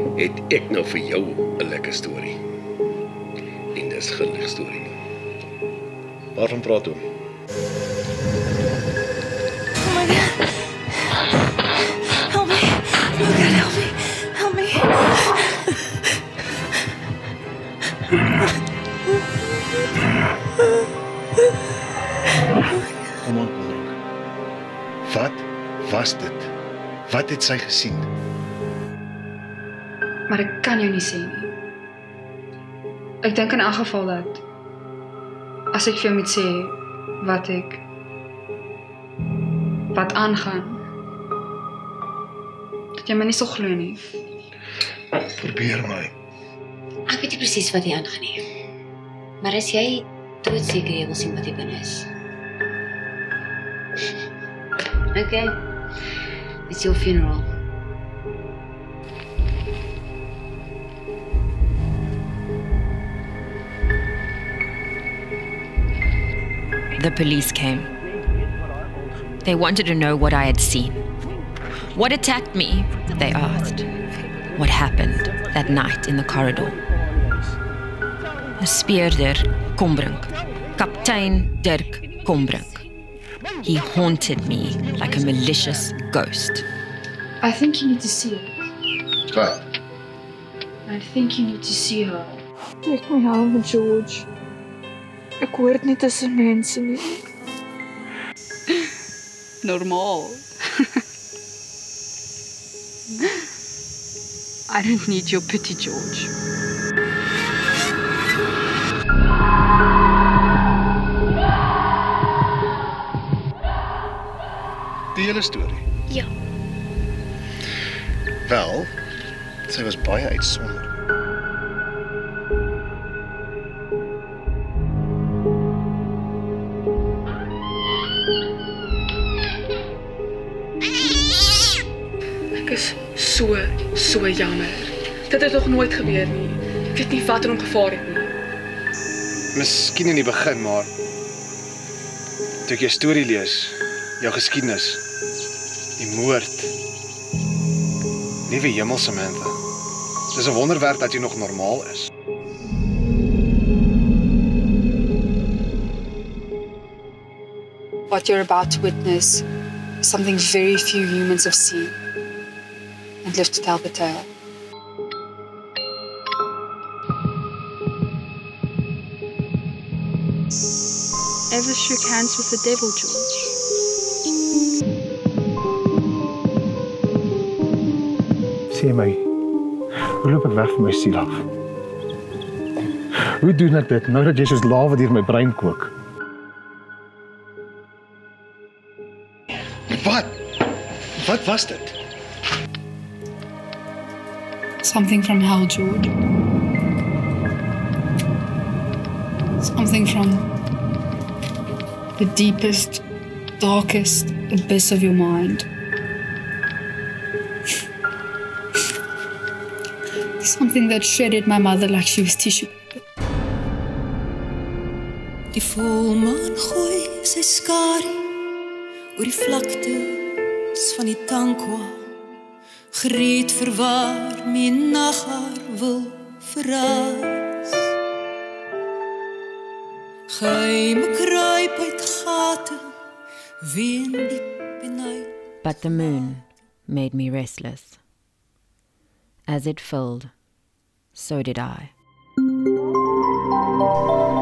het ek nou vir jou 'n lekker storie. En dis geen lig storie nie. Waarvan praat oom? Oh my God. Help me. Oh God, help me. Help me. Kom aan, Konrad. Wat was dit? Wat het sy gesien? Maar ek kan jou nie sê nie. Ek dink in elk geval dat as ek vir jou moet sê wat aangaan, dat jy my nie sal glo nie. Probeer my. Ek weet nie presies wat hier aangaan nie. Maar as jy doodseker jy wil sien wat hier binne is. Okay. It's your funeral. The police came. They wanted to know what I had seen. What attacked me, they asked. What happened that night in the corridor. Speerder Kombrink. Kaptein Dirk Kombrink. He haunted me like a malicious ghost. I think you need to see it. Wat? I think you need to see her. Trek my hande, George. Ek hoort nie tussen mense nie. Normaal. I don't need your pity, George. Die hele storie? Ja. Wel, sy was baie uitsonderlik. Ek is so jammer. Dit het nog nooit gebeur nie. Ek weet nie wat hom gevaar het nie. Miskien in die begin, maar toe ek jou storie lees, jou geskiedenis, die moord. Liewe hemel, Samantha. Dis 'n wonderwerk dat jy nog normaal is. What you're about to witness is something very few humans have seen and live to tell the tale. Ever shook hands with the devil, George? Sê my, hoe loop ek weg van my siel af? Hoe doen ek dit nou dat jy soos lawa deur my brein kook? Wat? Wat was dit? Something from hell, George. Something from the deepest, darkest abyss of your mind. Something that shredded my mother like she was tissue paper. Die volmaan gooi sy skare oor die vlaktes van die Tankwa, gereed vir waar my naghaar wil verras. Geheime kruip uit gate, ween diep en uit. But the moon made me restless. As it filled, so did I.